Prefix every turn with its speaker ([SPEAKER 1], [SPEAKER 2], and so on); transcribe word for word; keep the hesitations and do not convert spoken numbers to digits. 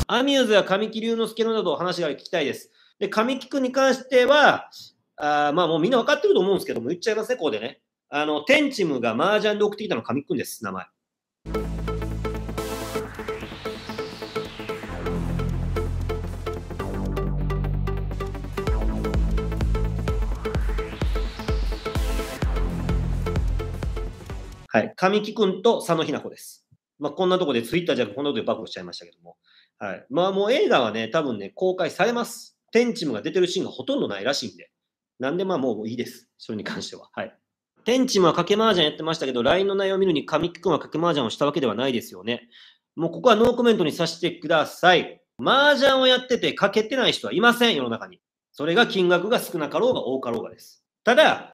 [SPEAKER 1] アミューズや神木隆之介のなど話が聞きたいです。で、神木君に関しては、あまあもうみんな分かってると思うんですけども、言っちゃいますね、ここでね。あの、テンチムが麻雀で送ってきたのは神木君です、名前。はい。神木君と佐野日奈子です。まあ、こんなとこでツイッターじゃなくこんなことで暴露しちゃいましたけども。はい。まあ、もう映画はね、多分ね、公開されます。テンチムが出てるシーンがほとんどないらしいんで。なんでまあもういいです。それに関しては。はい。テンチムは賭け麻雀やってましたけど、ライン の内容を見るに神木君は賭け麻雀をしたわけではないですよね。もうここはノーコメントにさせてください。麻雀をやってて賭けてない人はいません、世の中に。それが金額が少なかろうが多かろうがです。ただ、